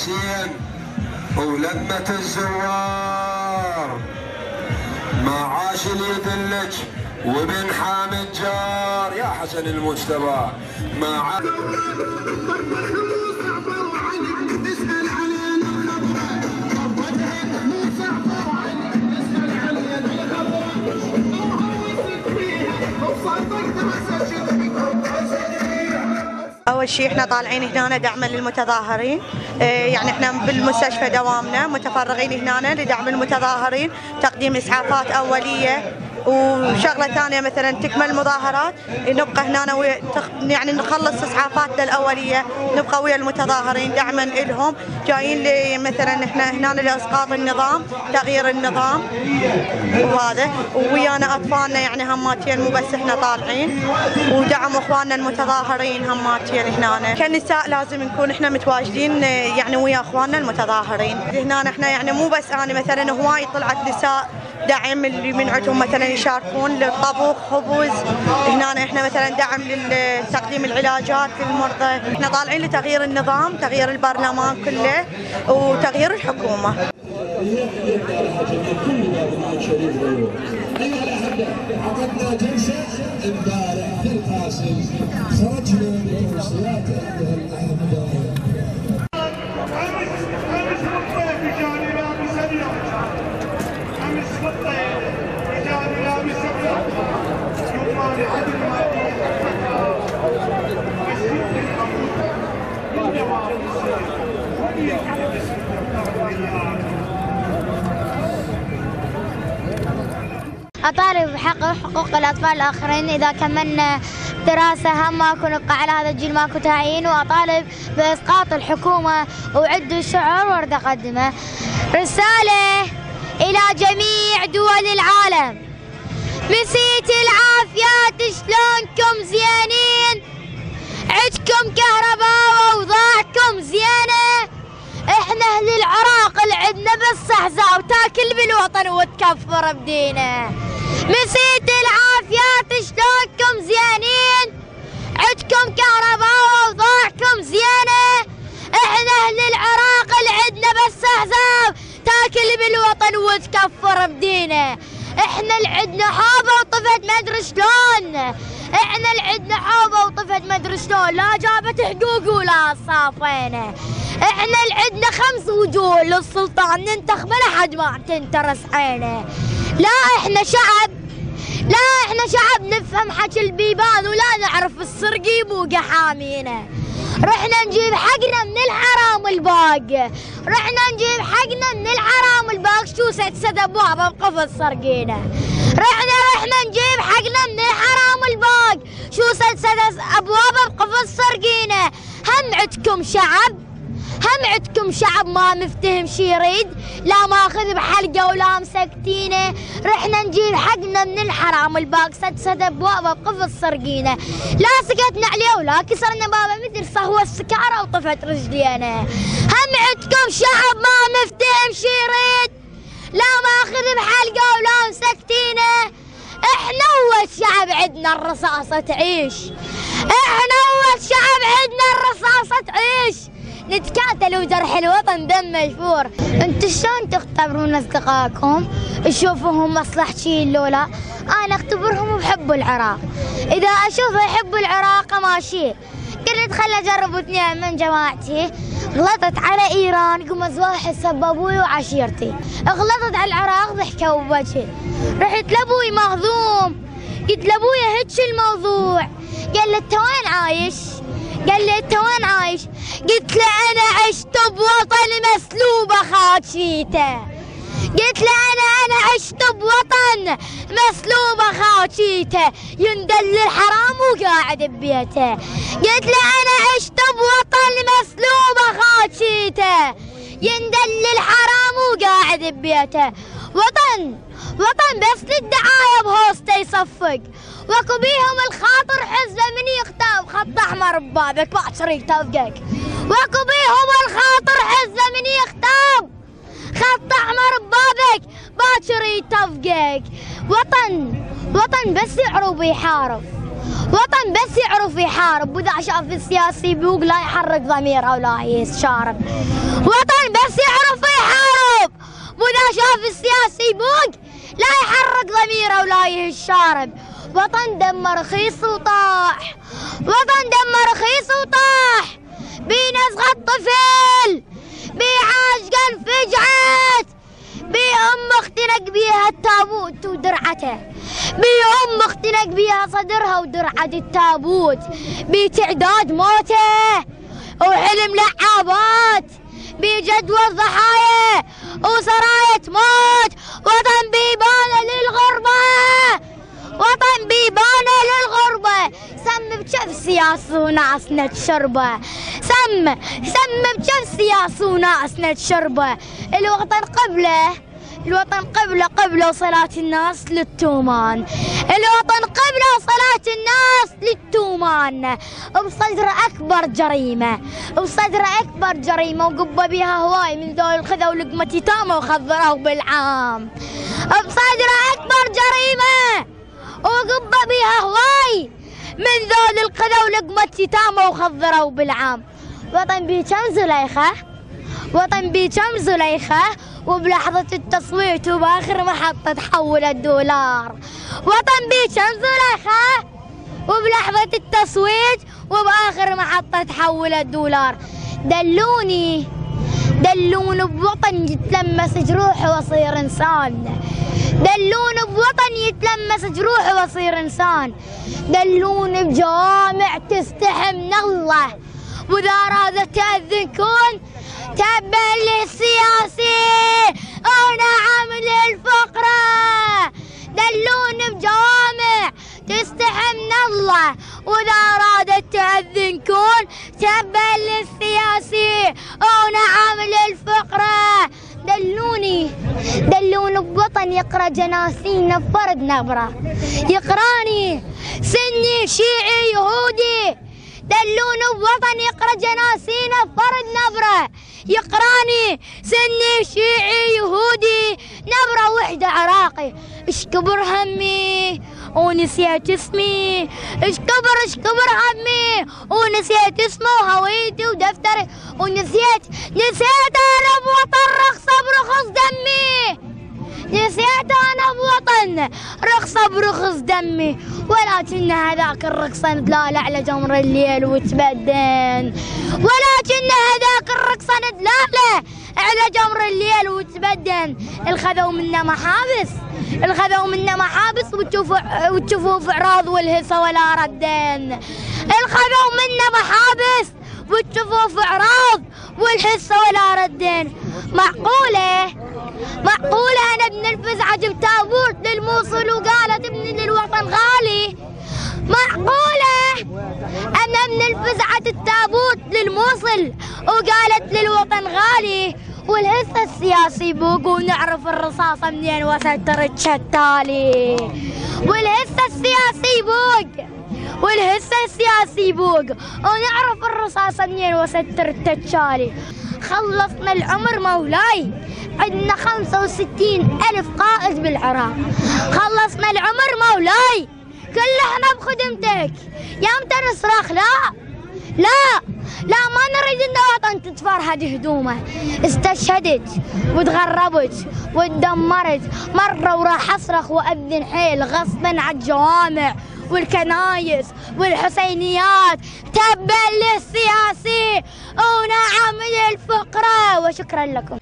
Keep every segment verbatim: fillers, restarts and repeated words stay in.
حسين ولمة الزوار، ما عاش اللي يذلك وبن حامد جار يا حسن المجتبى، ما عاش أول شيء احنا طالعين هنا دعما للمتظاهرين، يعني احنا بالمستشفى دوامنا متفرغين هنا لدعم المتظاهرين، تقديم إسعافات أولية، وشغله ثانيه مثلا تكمل المظاهرات نبقى هنا ويا يعني نخلص اسعافاتنا الاوليه، نبقى ويا المتظاهرين دعما لهم، جايين مثلا احنا هنا لاسقاط النظام، تغيير النظام وهذا، ويانا اطفالنا يعني هماتين مو بس احنا طالعين، ودعم اخواننا المتظاهرين هماتين هنا. كنساء لازم نكون احنا متواجدين يعني ويا اخواننا المتظاهرين. هنا احنا يعني مو بس انا مثلا هواي طلعت نساء دعم اللي من عندهم مثلا يشاركون للطبخ خبز، هنا احنا مثلا دعم لتقديم العلاجات للمرضى، احنا طالعين لتغيير النظام، تغيير البرلمان كله وتغيير الحكومه. عقدنا جلسه امبارح في القاسم، خرجنا من توصيات أطالب بحق حقوق الأطفال الآخرين إذا كملنا دراسة، هم ماكو نبقى على هذا الجيل ماكو تعيين، وأطالب بإسقاط الحكومة وعد الشعور ورد أقدمه. رسالة إلى جميع دول العالم، مسيت العافيات شلونكم زينين، عدكم كهرباء وأوضاعكم زينة، احنا اهل العراق اللي عندنا بس احزاب تاكل بالوطن وتكفر بدينه. مسيت العافيات شلونكم زينين، عدكم كهرباء واوضاعكم زينه، احنا اهل العراق اللي عندنا بس احزاب تاكل بالوطن وتكفر بدينه. احنا اللي عندنا حوبه وطفت ما ادري شلون، احنا اللي عندنا حوبه وطفت ما ادري شلون، لا جابت حقوق ولا صافينا. احنا اللي عندنا خمس وجوه للسلطان ننتخبه لحد ما تنترس عينه. لا احنا شعب، لا احنا شعب نفهم حكي البيبان ولا نعرف السرقي بوقى حامينا. رحنا نجيب حقنا من الحرام الباق، رحنا نجيب حقنا من الحرام الباق، شو سد ابوابه بقفص سرقينا. رحنا رحنا نجيب حقنا من الحرام الباق، شو سد ابوابه بقفص سرقينا. هم عندكم شعب، هم عندكم شعب ما مفتهم شي يريد، لا ماخذ بحلقه ولا مسكتينه. رحنا نجيب حقنا من الحرام الباق، سد سد ابوابه بقفص سرقينا. لا سكتنا عليه ولا كسرنا بابه مثل صهوه السكاره وطفت رجلينا. هم عندكم شعب ما مفتهم شي يريد، لا ماخذ بحلقه ولا مسكتينه. احنا اول شعب عندنا الرصاصه تعيش، احنا اول شعب عندنا الرصاصه تعيش. نتكاتل وجرح الوطن دم مشفور. انتو شلون تختبرون اصدقائكم؟ تشوفوهم مصلحتين لولا؟ انا اختبرهم بحب العراق، اذا اشوفه يحب العراق ماشي. قلت خل اجرب اثنين من جماعتي، غلطت على ايران قمز واحد سببوي وعشيرتي، غلطت على العراق ضحكوا بوجهي. رحت لابوي مهضوم، قلت لابوي هيك الموضوع، قال لي انت وين عايش؟ قال لي انت وين عايش؟ قلت له انا عشت بوطن مسلوبه خاكيته، قلت له انا انا عشت بوطن مسلوبه خاكيته، يندل الحرام وقاعد ببيته. قلت له انا عشت بوطن مسلوبه خاكيته، يندل الحرام وقاعد ببيته. وطن وطن بس للدعايه بهوسته يصفق، واكو بيهم الخاطر حزه من يختاب خط احمر ببابك باكر يتوقك. واكو بيهم الخاطر حزه من يختاب خط احمر ببابك باكر يتوقك. وطن وطن بس يعروب يحارب، وطن بس يعرف يحارب، واذا شاف السياسي بوق لا يحرك ضميره ولا يشارب. وطن بس يعرف يحارب، واذا شاف السياسي بوق لا يحرك ضميره ولا يشارب. وطن دمه رخيص وطاح، وطن دمه رخيص وطاح، بينزغ الطفل بيعاشقه انفجعت، بي ام اختنق بيها التابوت ودرعته، بي ام اختنق بيها صدرها ودرعة التابوت، بي تعداد موته وحلم لعابات، بي جدول ضحايا وسراية موت. وطن بيبانه للغربة، وطن بيبانه للغربة، سم بجف سياسة وناس نتشربه، سم سم بجف سياسة وناس نتشربه. الوطن قبله، الوطن قبله قبله صلاة الناس للتومان، الوطن قبله صلاة الناس للتومان. بصدره أكبر جريمة، بصدره أكبر جريمة، وقبه بيها هواي من ذول خذوا لقمة يتامى وخضروه بالعام. بصدره أكبر جريمة وقبه بيها هواي من ذول الخذوا لقمة يتامى وخضروه بالعام. وطن بيه كم زليخة، وطن بيه كم زليخة، وبلحظة التصويت وبآخر محطة تحول الدولار. وطن بيه كم زليخة، وبلحظة التصويت وبآخر محطة تحول الدولار. دلوني دلوني بوطن يتلمس جروحه واصير انسان، دلوني بوطن يتلمس جروحه واصير انسان. دلوني بجوامع تستحي من الله، واذا ارادت تأذن كون تبا للسياسي ونعم للفقرة. دلوني بجوامع تستحي من الله، واذا ارادت تأذن كون تبا للسياسي ونعم للفقرة. دلوني دلوني بوطن يقرا جناسينا بفرد نبره، يقراني سني شيعي يهودي. دلوني بوطن يقرا جناسينا بفرد نبره، يقراني سني شيعي يهودي. نبره وحده عراقي، اش كبر همي ونسيت اسمي، اش كبر اش كبر همي ونسيت اسمه وهويتي ودفتري، ونسيت نسيت انا بوطن رخصه برخص دمي، نسيت انا بوطن رخصه برخص دمي. ولكن هذاك الرقصه ندلال على جمر الليل وتبدن، ولكن هذاك الرقصه ندلال على جمر الليل وتبدن. الخذوا منا محابس، الخذوا منا محابس وتشوفوا وتشوفوا في عراض والهسه ولا ردين. الخذوا منا محابس وتشوفوا في عراض والهسه ولا ردين. معقوله معقوله انا بنلفز عجب تابوت للموصل وقالت ابني للوطن غالي؟ معقوله انا بنلفز عجب التابوت للموصل وقالت للوطن غالي؟ والهسه السياسي بوق ونعرف الرصاصه منين وستر الشتالي. والهسه السياسي بوق، والهسه السياسي بوق ونعرف الرصاصه منين وستر التشالي. خلصنا العمر مولاي، عندنا خمسة وستين ألف قائد بالعراق. خلصنا العمر مولاي، كلنا بخدمتك. يامتى نصرخ؟ لا لا لا، ما نريد ان الوطن تتفرهد هدومه. استشهدت وتغربت وتدمرت مرة وراح اصرخ واذن حيل غصبا على الجوامع والكنايس والحسينيات. تبا للسياسي ونعم للفقرة. وشكرا لكم.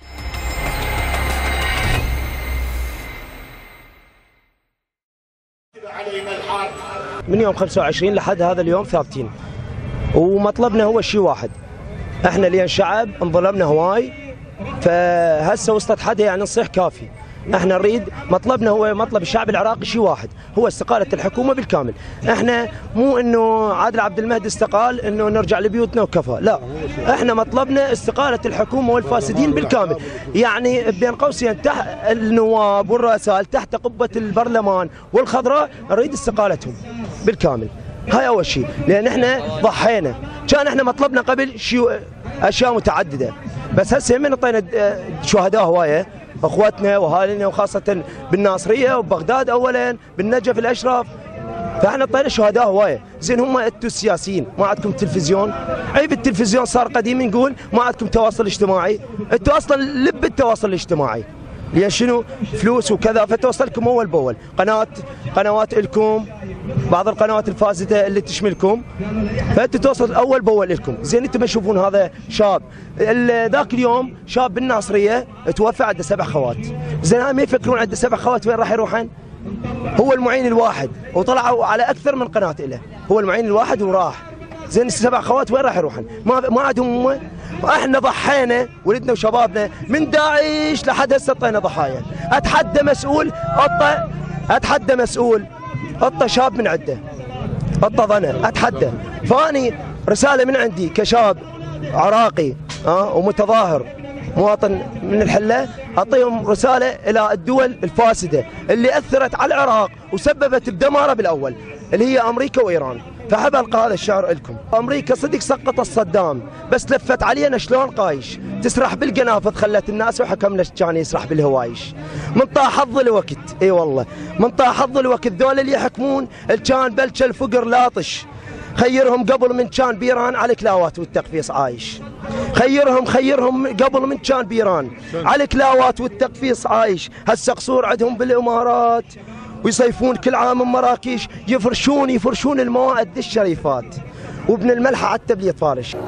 من يوم خمسة وعشرين لحد هذا اليوم ثابتين، ومطلبنا هو شيء واحد. احنا لين شعب انظلمنا هواي، فهسه وسط حدا يعني نصيح كافي. احنا نريد مطلبنا هو مطلب الشعب العراقي شيء واحد، هو استقالة الحكومة بالكامل. احنا مو انه عادل عبد المهدي استقال انه نرجع لبيوتنا وكفى، لا، احنا مطلبنا استقالة الحكومة والفاسدين بالكامل. يعني بين قوسين تحت النواب والرؤساء تحت قبة البرلمان والخضراء نريد استقالتهم بالكامل. هاي اول شيء، لان احنا ضحينا. كان احنا مطلبنا قبل شيء اشياء متعدده، بس هسه من اعطينا شهداء هوايه اخواتنا واهالينا، وخاصه بالناصريه وبغداد اولا، بالنجف الاشرف، فاحنا طينا شهداء هوايه. زين هم انتم السياسيين ما عندكم تلفزيون، عيب التلفزيون صار قديم، نقول ما عندكم تواصل اجتماعي، انتم اصلا لب التواصل الاجتماعي، لان شنو فلوس وكذا فتوصلكم اول باول، قناه قنوات لكم، بعض القنوات الفاسده اللي تشملكم، فانتم توصل اول باول لكم. زين انتم ما تشوفون هذا شاب ذاك اليوم شاب بالناصريه توفى عنده سبع خوات، زين هاي ما يفكرون عنده سبع خوات وين راح يروحن؟ هو المعين الواحد وطلعوا على اكثر من قناه له، هو المعين الواحد وراح. زين السبع خوات وين راح يروحن؟ ما ما عندهم هم. احنا ضحينا ولدنا وشبابنا من داعش لحد هسه طينا ضحايا. اتحدى مسؤول اطى اتحدى مسؤول اطى شاب من عنده اطى ظنه اتحدى. فاني رساله من عندي كشاب عراقي اه ومتظاهر مواطن من الحله، اعطيهم رساله الى الدول الفاسده اللي اثرت على العراق وسببت بدماره بالاول اللي هي امريكا وايران. فحب القى هذا الشعر لكم. امريكا صدق سقطت صدام بس لفت علينا شلون قايش، تسرح بالقنافذ خلت الناس وحكم لك كان يسرح بالهوايش. من طاح حظ الوقت، اي والله من طاح حظ الوقت، ذول اللي يحكمون كان بلش الفقر لاطش. خيرهم قبل من كان بيران على كلاوات والتقفيص عايش. خيرهم خيرهم قبل من كان بيران على كلاوات والتقفيص عايش. هسه قصور عندهم بالامارات ويصيفون كل عام مراكش، يفرشون يفرشون الموائد الشريفات وابن الملحه حتى بيتفارش.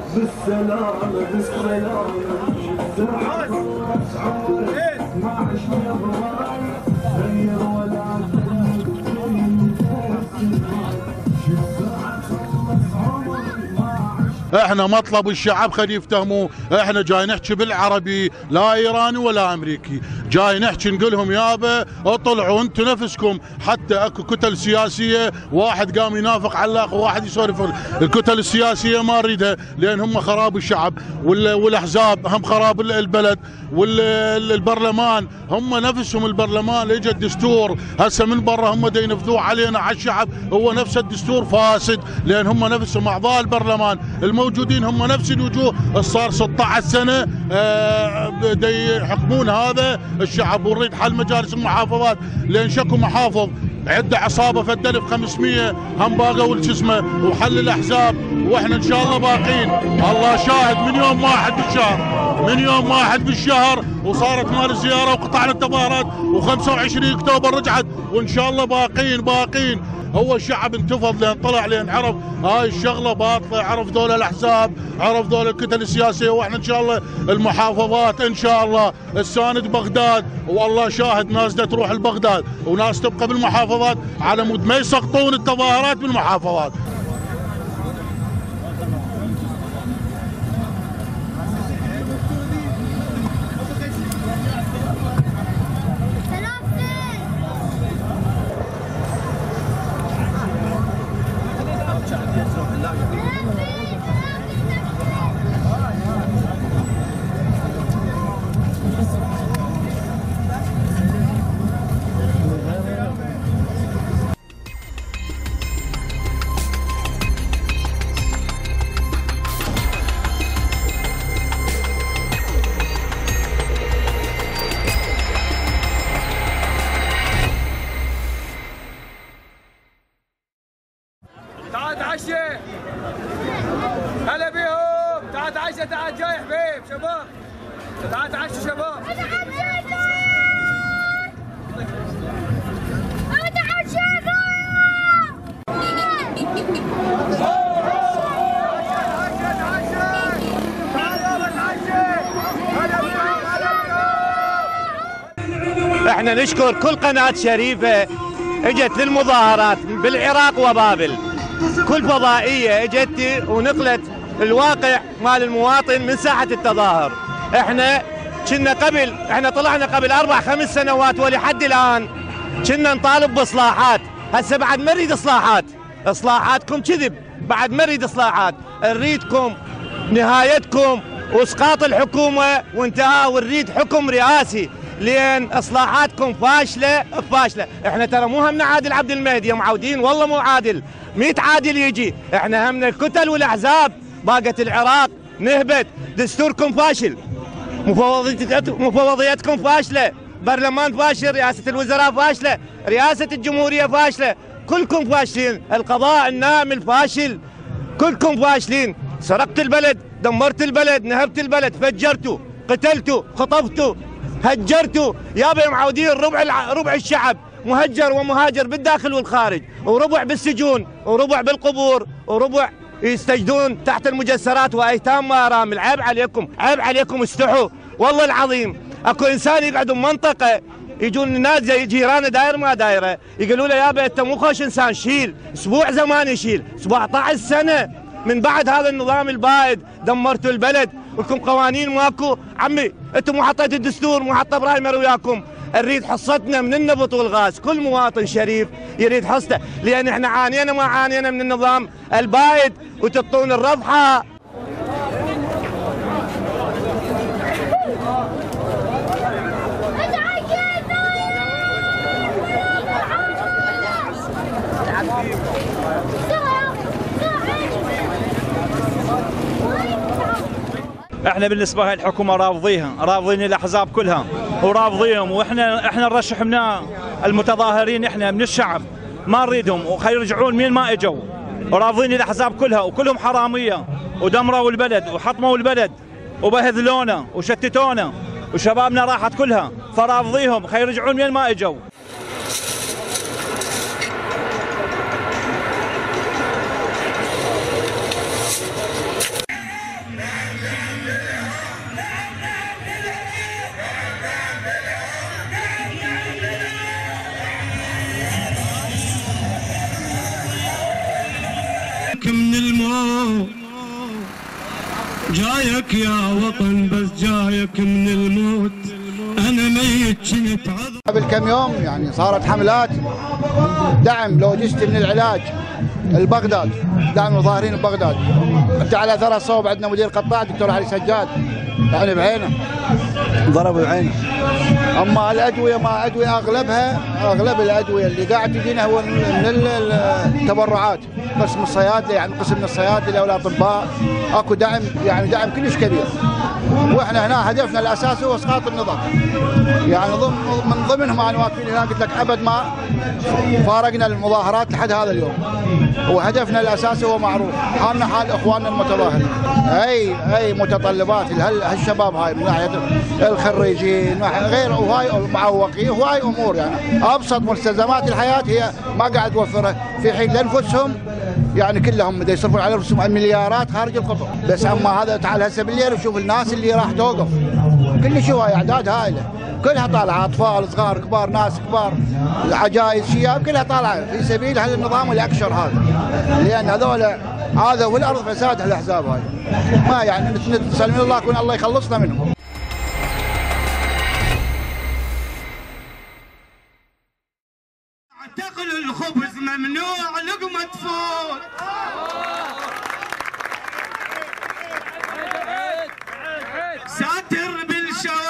احنا مطلب الشعب خلي يفتهموا، احنا جاي نحكي بالعربي لا ايراني ولا امريكي، جاي نحكي نقول لهم يابا اطلعوا انتم نفسكم. حتى اكو كتل سياسيه واحد قام ينافق على الاخر وواحد يسولف، الكتل السياسيه ما نريدها لان هم خراب الشعب، والاحزاب هم خراب البلد، والبرلمان هم نفسهم البرلمان اجى الدستور هسه من برا هم دا ينفذوه علينا على الشعب، هو نفس الدستور فاسد لان هم نفسهم اعضاء البرلمان الموجودين هم نفس الوجوه، صار ستة عشر سنه دا يحكمون هذا الشعب. ونريد حل مجالس المحافظات لان شكو محافظ عده عصابه فد ألف وخمسمية هم باقوا شو اسمه، وحل الاحزاب واحنا ان شاء الله باقين. الله شاهد من يوم واحد بالشهر من يوم واحد بالشهر وصارت مال الزياره وقطعنا التظاهرات وخمسة وعشرين اكتوبر رجعت، وان شاء الله باقين باقين. هو الشعب انتفض لان طلع لان عرف هاي الشغله باطله، عرف ذول الاحزاب، عرف ذول الكتل السياسيه، واحنا ان شاء الله المحافظات ان شاء الله الساند بغداد، والله شاهد ناس دا تروح لبغداد وناس تبقى بالمحافظات على مود ما يسقطون التظاهرات بالمحافظات. تعال تعشى، هلا بيهم، تعال تعشى، تعال جاي حبيب شباب، تعال تعشى شباب. احنا نشكر كل قناة شريفة اجت للمظاهرات بالعراق وبابل، كل فضائية اجت ونقلت الواقع مال المواطن من ساحة التظاهر. احنا كنا قبل احنا طلعنا قبل اربع خمس سنوات ولحد الان كنا نطالب باصلاحات، هسه بعد ما نريد اصلاحات، اصلاحاتكم كذب، بعد ما نريد اصلاحات، نريدكم نهايتكم واسقاط الحكومة وانتهاء، ونريد حكم رئاسي لان اصلاحاتكم فاشله فاشله. احنا ترى مو همنا عادل عبد المهدي معودين، والله مو عادل، ميت عادل يجي، احنا همنا الكتل والاحزاب باقت العراق نهبت، دستوركم فاشل، مفوضيتكم فاشله، برلمان فاشل، رئاسه الوزراء فاشله، رئاسه الجمهوريه فاشله، كلكم فاشلين، القضاء الناعم الفاشل كلكم فاشلين. سرقت البلد، دمرت البلد، نهبت البلد، فجرتوا، قتلتوا، خطفتوا، هجرتوا. يابا معودين ربع الع... ربع الشعب مهجر ومهاجر بالداخل والخارج، وربع بالسجون، وربع بالقبور، وربع يستجدون تحت المجسرات وايتام وارامل. عيب عليكم، عيب عليكم، استحوا والله العظيم. اكو انسان يقعد بمنطقه يجون الناس زي جيرانه داير ما دايره يقولوا له يابا انت مو خوش انسان، شيل. اسبوع زمان يشيل، سبعة عشر سنه من بعد هذا النظام البائد دمرتوا البلد، ولكم قوانين ماكو. عمي انتم مو حطيتوا الدستور، مو حاطه برايمر وياكم. نريد حصتنا من النفط والغاز، كل مواطن شريف يريد حصته، لان احنا عانينا ما عانينا من النظام البائد وتعطون الرضحه. احنا بالنسبه لهي الحكومه رافضيها، رافضين الاحزاب كلها ورافضيهم، واحنا احنا نرشح من المتظاهرين، احنا من الشعب ما نريدهم، وخلي يرجعون مين ما اجوا، ورافضين الاحزاب كلها وكلهم حراميه ودمروا البلد وحطموا البلد وبهذلونا وشتتونا وشبابنا راحت كلها، فرافضيهم خلي يرجعون مين ما اجوا. من الموت جايك يا وطن، بس جايك من الموت، انا ميت كنت عذب. قبل كم يوم يعني صارت حملات دعم لوجستي من العلاج البغداد، دعم المظاهرين ببغداد. انت على ثرى الصوب عندنا مدير قطاع الدكتور علي سجاد يعني بعينه ضربوا بعينه. اما الادويه ما ادويه اغلبها اغلب الادويه اللي قاعد تجينا هو من التبرعات، قسم الصيادله يعني قسم من الصيادله والاطباء اكو دعم يعني دعم كلش كبير. واحنا هنا هدفنا الاساسي هو اسقاط النظام. يعني ضمن من ضمنهم انا واقفين هنا قلت لك ابد ما فارقنا المظاهرات لحد هذا اليوم. وهدفنا الاساسي هو معروف، حالنا حال اخواننا المتظاهرين. اي اي متطلبات هالشباب هاي من ناحيه الخريجين غير وهاي المعوقين وهاي امور يعني ابسط مستلزمات الحياه هي ما قاعد توفرها، في حين لانفسهم يعني كلهم بده يصرفون على انفسهم مليارات خارج القطر. بس اما هذا تعال هسه بالليل وشوف الناس اللي راح توقف كل شيء، هاي اعداد هائله كلها طالعه، اطفال صغار كبار ناس كبار عجائز شياب كلها طالعه في سبيل هذا النظام الاكشر هذا، لان هذول هذا والارض فساد هالاحزاب هاي ما يعني نسال من الله يكون الله يخلصنا منهم. اعتقل الخبز ممنوع لقمه تفوت، ساتر بالشوارع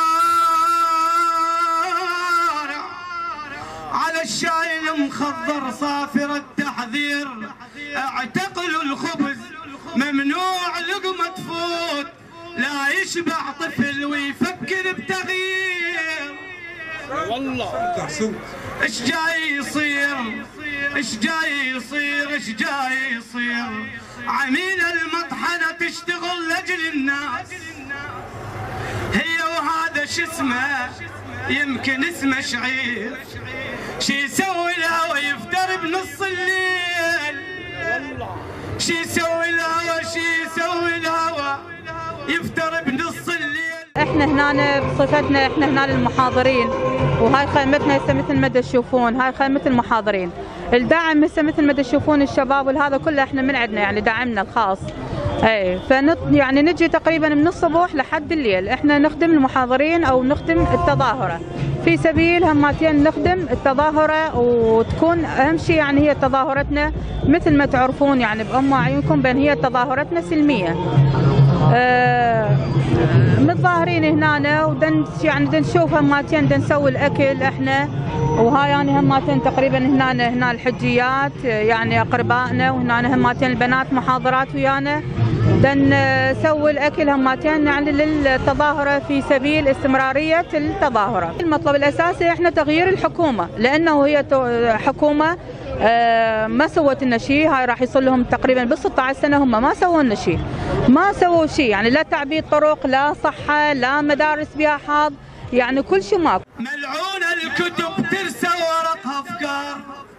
على الشايل مخضر صافر التحذير. اعتقل الخبز ممنوع لقمه تفوت، لا يشبع طفل ويفكر بتغيير. والله ايش جاي يصير، ايش جاي يصير، ايش جاي يصير. عميل المطحنه تشتغل لاجل الناس، هي وهذا شو اسمه يمكن اسمه شعير. شي يسوي الهوى يفتر بنص الليل، شي يسوي الهوى، شي يسوي الهوى يفتر بنص الليل. احنا هنا بصفتنا احنا هنا المحاضرين، وهاي خيمتنا هسه مثل ما تشوفون، هاي خيمة المحاضرين. الدعم هسه مثل ما تشوفون الشباب والهذا كله احنا من عندنا يعني دعمنا الخاص. اي فنط يعني نجي تقريبا من الصبح لحد الليل، احنا نخدم المحاضرين او نخدم التظاهره في سبيل هماتين نخدم التظاهره، وتكون اهم شيء يعني هي تظاهرتنا مثل ما تعرفون يعني بأم اعينكم بان هي تظاهرتنا سلميه. آه متظاهرين هنا ودن يعني دن نشوف هماتين دن نسوي الاكل احنا، وهاي يعني هماتين تقريبا هنا هنا الحجيات يعني اقربائنا، وهنا هماتين البنات محاضرات ويانا دن نسوي الاكل هماتين يعني للتظاهره في سبيل استمراريه التظاهره. المطلب الاساسي احنا تغيير الحكومه، لانه هي حكومه آه ما سوت لنا شيء. هاي راح يصير لهم تقريبا بال ستة عشر سنه هم ما سووا لنا شيء، ما سووا شيء يعني لا تعبيد طرق لا صحه لا مدارس بها حظ، يعني كل شيء ماكو. ملعونه الكتب ترسى ورقها افكار،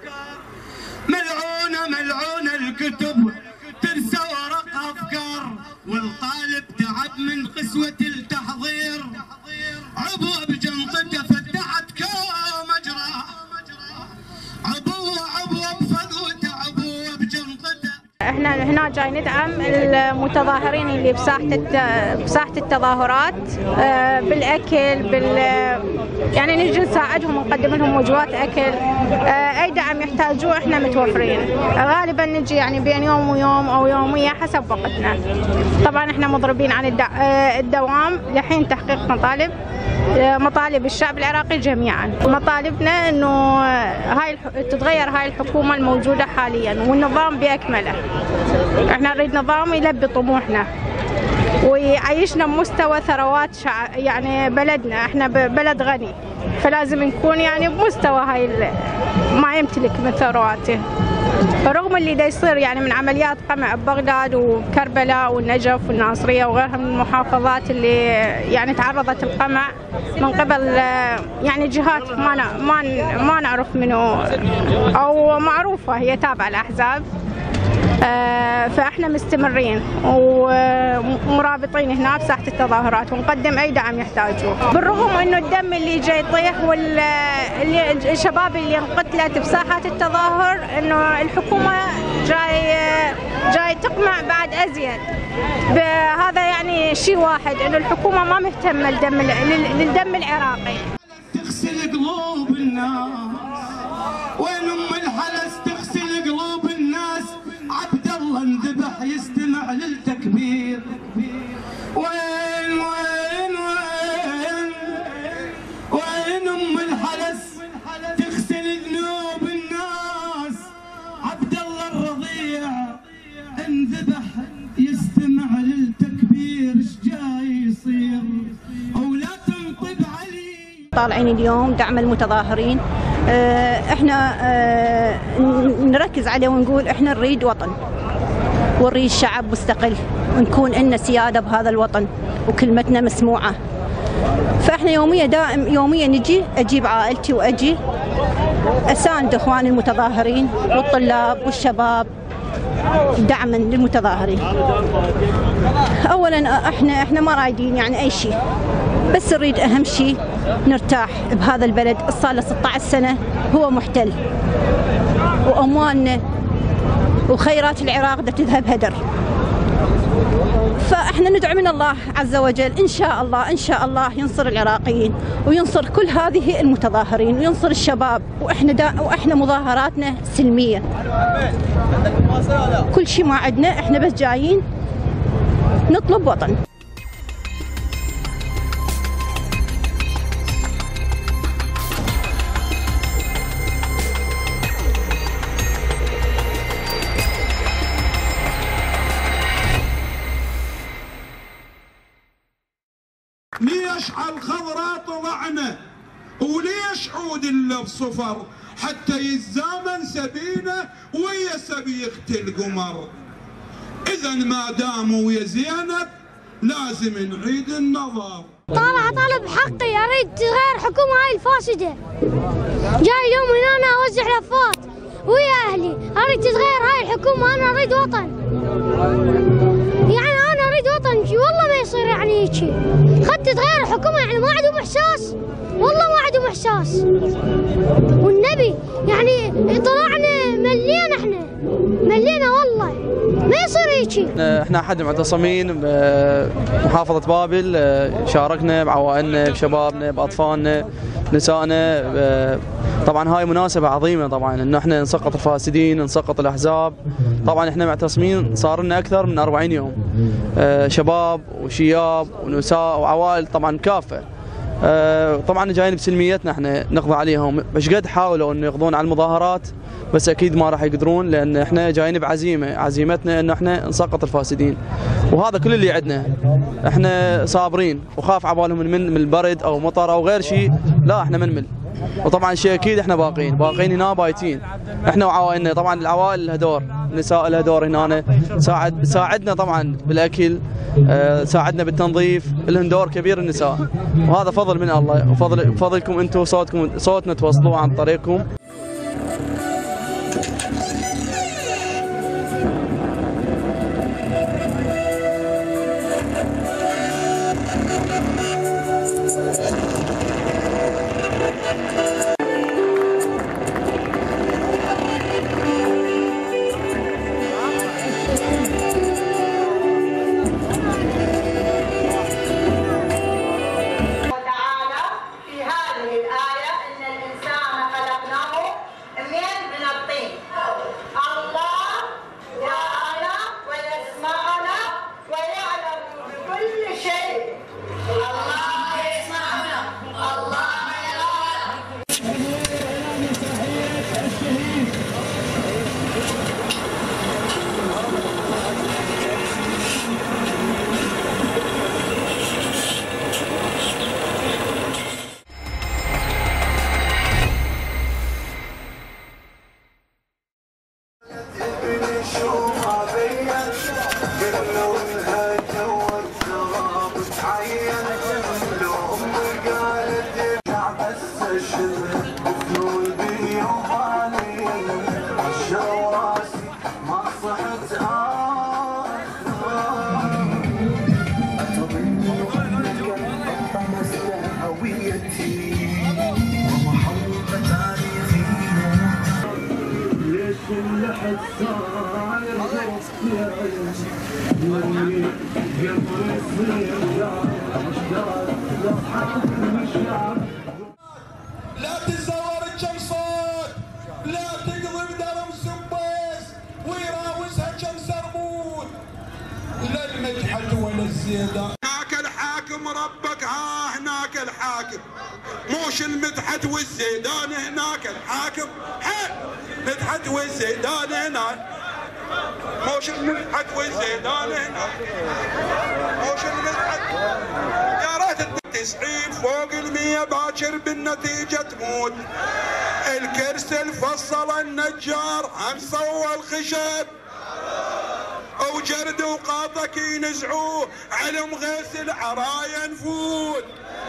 ملعونه ملعونه الكتب ترسى ورقها افكار، والطالب تعب من قسوه التحضير، عبوه بجنطته فتحت كمجرى، عبوه عبوه بفضوته عبوه بجنطته. احنا هنا جاي ندعم المتظاهرين اللي بساحه بساحه التظاهرات بالاكل بال يعني نجي نساعدهم ونقدم لهم وجبات اكل، اي دعم يحتاجوه احنا متوفرين. غالبا نجي يعني بين يوم ويوم او يوميه حسب وقتنا. طبعا احنا مضربين عن الدوام لحين تحقيق مطالب مطالب الشعب العراقي جميعا. مطالبنا انه هاي تتغير هاي الحكومه الموجوده حاليا والنظام باكمله. احنا نريد نظام يلبي طموحنا ويعيشنا بمستوى ثروات شع... يعني بلدنا. احنا بلد غني فلازم نكون يعني بمستوى هاي ما يمتلك من ثرواته. رغم اللي دا يصير يعني من عمليات قمع ببغداد وكربلاء والنجف والناصريه وغيرها من المحافظات اللي يعني تعرضت القمع من قبل يعني جهات ما ما ما نعرف منه او معروفه هي تابعه الاحزاب. فاحنا مستمرين ومرابطين هنا بساحه التظاهرات ونقدم اي دعم يحتاجوه. بالرغم انه الدم اللي جاي يطيح والشباب اللي انقتلت بساحات التظاهر انه الحكومه جاي جاي تقمع بعد ازيد. هذا يعني شيء واحد انه الحكومه ما مهتمه للدم للدم العراقي. تغسل قلوب الناس وين ام الحلس تغسل قلوب الناس. عبد الله انذبح يستمع للتكبير. وين وين وين وين ام الحلس تغسل ذنوب الناس. عبد الله الرضيع انذبح يستمع للتكبير. ايش جاي يصير او لا تنطب علي. طالعين اليوم دعم المتظاهرين. احنا نركز عليه ونقول احنا نريد وطن ونريد شعب مستقل ونكون لنا سياده بهذا الوطن وكلمتنا مسموعه. فاحنا يوميا دائم يوميا نجي اجيب عائلتي واجي اساند اخواني المتظاهرين والطلاب والشباب دعما للمتظاهرين. اولا احنا احنا ما رايدين يعني اي شيء، بس نريد اهم شيء نرتاح بهذا البلد. صار له ستة عشر سنه هو محتل واموالنا وخيرات العراق دا تذهب هدر. فاحنا ندعو من الله عز وجل ان شاء الله ان شاء الله ينصر العراقيين وينصر كل هذه المتظاهرين وينصر الشباب. واحنا دا واحنا مظاهراتنا سلميه. كل شيء ما عندنا، احنا بس جايين نطلب وطن. ليش على الخضراء طلعنا وليش عود الا بصفر حتى يتزامن سبينه ويا سبيخة القمر. اذا ما داموا ويا زينب لازم نعيد النظر. طالع طالب حقي اريد تغير حكومه هاي الفاسده. جاي اليوم هنا انا اوزع لفات ويا اهلي اريد تتغير هاي الحكومه. انا اريد وطن يعني انا اريد وطن والله ما يصير يعني هيجي. خدت تغير الحكومه يعني ما عندهم احساس والله ما عندهم احساس. والنبي يعني طلعنا ملينا احنا ملينا والله ما يصير هيجي. احنا احد المعتصمين بمحافظه بابل، شاركنا بعوائلنا بشبابنا باطفالنا نسائنا. طبعا هاي مناسبه عظيمه طبعا انه احنا نسقط الفاسدين نسقط الاحزاب. طبعا احنا معتصمين صار لنا اكثر من أربعين يوم، شباب وشياب ونساء وعوائل طبعا كافه. طبعا جايين بسلميتنا احنا نقضي عليهم. مش قد حاولوا انه يقضون على المظاهرات بس اكيد ما راح يقدرون لان احنا جايين بعزيمه، عزيمتنا انه احنا نسقط الفاسدين وهذا كل اللي عندنا. احنا صابرين وخاف عبالهم من من البرد او مطر او غير شيء، لا احنا منمل وطبعا شيء اكيد احنا باقين باقين هنا بايتين احنا وعوائلنا. طبعا العوائل لها دور، النساء لها دور هنا، ساعد ساعدنا طبعا بالاكل، آه ساعدنا بالتنظيف، لهم دور كبير النساء، وهذا فضل من الله وفضل بفضلكم انتم، صوتكم صوتنا توصلوه عن طريقكم. لا تزور الشمصات، لا تقضي بدرم سبيس ويراوسها كم سرمود، لا المدحت ولا الزيادة. هناك الحاكم ربك، ها هناك الحاكم، موش المدحت والزيدان، هناك الحاكم، ها مدحت والزيدان هناك، موش المدحت والزيدان هناك، موش المدحت. يا ريت تسعين فوق المية باكر بالنتيجة تموت. الكرسي الفصل النجار هم سوى الخشب وجرد وقاطك ينزعوه علم غيث العرايا نفوت،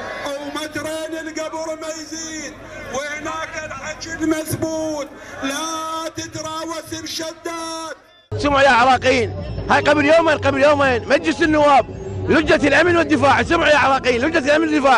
ومترين القبر ما يزيد وهناك الحج مثبوت. لا تتراوس الشدات. سمعوا يا عراقيين، هاي قبل يومين قبل يومين مجلس النواب لجنة الأمن والدفاع، سمعوا يا عراقيين، لجنة الأمن والدفاع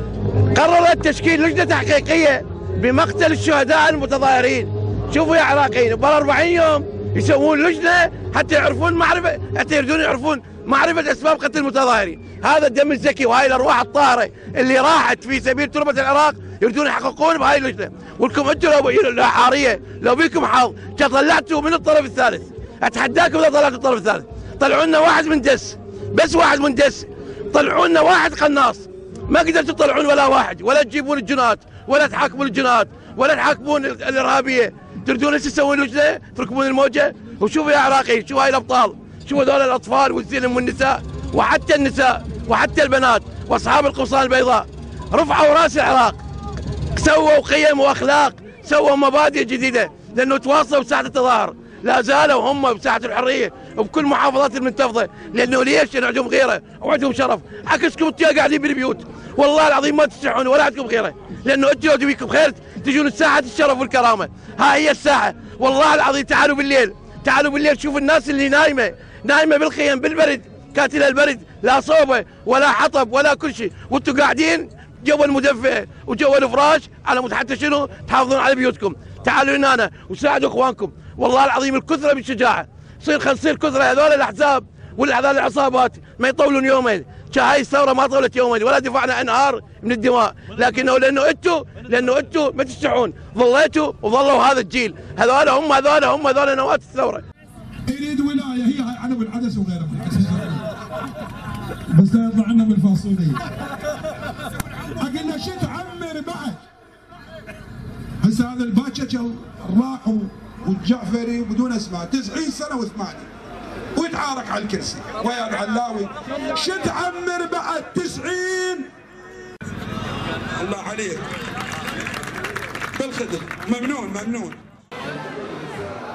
قررت تشكيل لجنة حقيقية بمقتل الشهداء المتظاهرين. شوفوا يا عراقيين، بال أربعين يوم يسوون لجنة حتى يعرفون معرفة، حتى يريدون يعرفون معرفة أسباب قتل المتظاهرين. هذا الدم الزكي وهاي الأرواح الطاهرة اللي راحت في سبيل تربة العراق يريدون يحققون بهاي اللجنة. ولكم أنتم لو لو حارية لو بيكم حظ طلعتوا من الطرف الثالث، أتحداكم إذا طلعتوا الطرف الثالث، طلعوا لنا واحد من دس، بس واحد من دس، طلعوا لنا واحد قناص، ما قدرتوا تطلعون ولا واحد، ولا تجيبون الجنات، ولا تحاكمون الجنات، ولا تحاكمون الإرهابية. تريدون هسه تسوون لجنة تركبون الموجة. وشوفوا يا عراقيين، شوفوا هاي الأبطال، شوفوا هذول الأطفال والزلم والنساء وحتى النساء وحتى البنات وأصحاب القمصان البيضاء رفعوا راس العراق، سووا قيم وأخلاق، سووا مبادئ جديدة، لأنه تواصلوا بساحة التظاهر، لا زالوا هم بساحة الحرية وبكل محافظات المنتفضة. لأنه ليش؟ لأنه عندهم غيرة وعندهم شرف، عكسكم انتوا قاعدين بالبيوت، والله العظيم ما تستحون ولا عندكم غيرة، لأنه انتوا لو تبيكم خير تجون ساحة الشرف والكرامة. ها هي الساحة، والله العظيم. تعالوا بالليل، تعالوا بالليل شوفوا الناس اللي نايمة نايمة بالخيم بالبرد، كاتلة البرد، لا صوبة ولا حطب ولا كل شيء، وانتوا قاعدين جوا المدفئة وجوا الفراش على مود حتى شنو تحافظون على بيوتكم. تعالوا هنا وساعدوا اخوانكم، والله العظيم الكثرة بالشجاعة. صير خل تصير كثرة، هذول الاحزاب وهذول العصابات ما يطولون يومين، هاي الثورة ما طولت يومين ولا دفعنا انهار من الدماء، لكنه لانه انتوا لانه انتوا ما تستحون ظليتوا وظلوا هذا الجيل، هذول هم هذول هم هذول نواة الثورة. يريد ولاية، هي هاي عنب العدس وغيره بس لا يطلع لنا بالفاصولية. اقول له شو تعمر بعد؟ هسه هذا الباكر راح والجعفري بدون اسماء تسعين سنة وثمانية ويتعارك على الكرسي ويا العلاوي، شو تعمر بعد تسعين؟ الله عليك. بالخدر، ممنون ممنون.